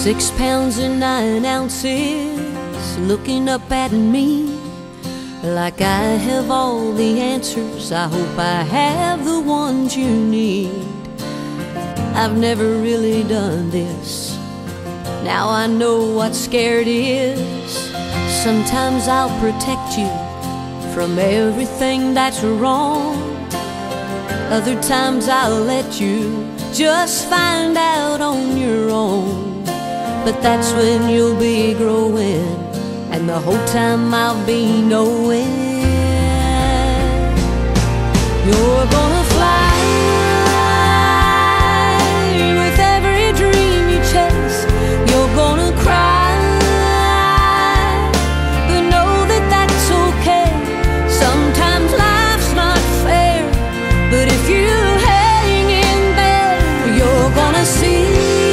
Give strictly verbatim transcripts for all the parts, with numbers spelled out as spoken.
Six pounds and nine ounces, looking up at me like I have all the answers. I hope I have the ones you need. I've never really done this. Now I know what scared is. Sometimes I'll protect you from everything that's wrong. Other times I'll let you just find out on your own. But that's when you'll be growing, and the whole time I'll be knowing you're gonna fly with every dream you chase. You're gonna cry, but know that that's okay. Sometimes life's not fair, but if you hang in there, you're gonna see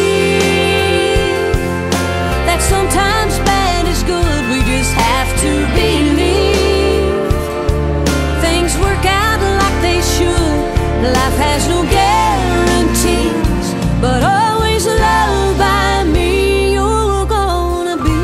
that sometimes bad is good. We just have to believe things work out like they should. Life has no guarantees, but always loved by me you're gonna be.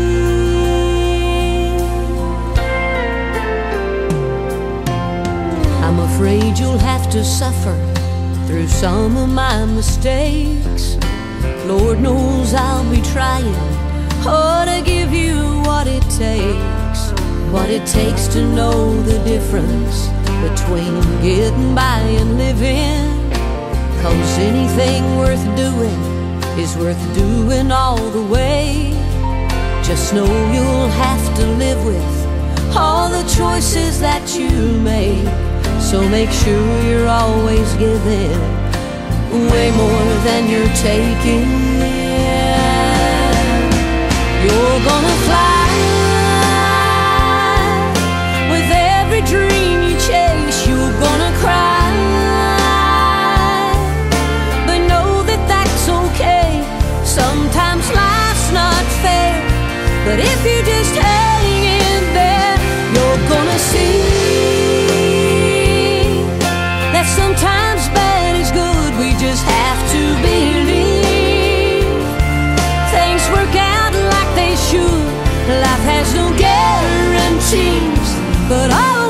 I'm afraid you'll have to suffer through some of my mistakes. Lord knows I'll be trying, oh, to give you what it takes. What it takes to know the difference between getting by and living. 'Cause anything worth doing is worth doing all the way. Just know you'll have to live with all the choices that you make. So make sure you're always giving way more than you're taking. You're gonna fly with every dream you chase. You're gonna cry, but know that that's okay. Sometimes life's not fair, but if you just hang in there, you're gonna see that sometimes bad is good. We just have to believe things work out like they should. Life has no guarantees, but all